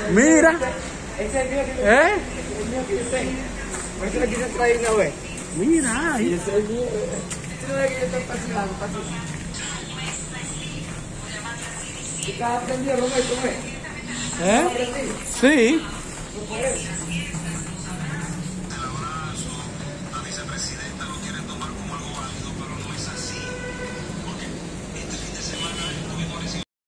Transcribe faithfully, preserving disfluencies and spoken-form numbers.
Mira. Ese es el mío que yo ¿Eh? el mío que yo tengo. Por eso lo quise traer una vez. Mira. Y ese es el mío. Ese no es que yo estoy fascinado, fascinado. ¿Y estás aprendiendo, Romero, cómo es? ¿Eh? ¿Estás aprendiendo? Sí. Por eso.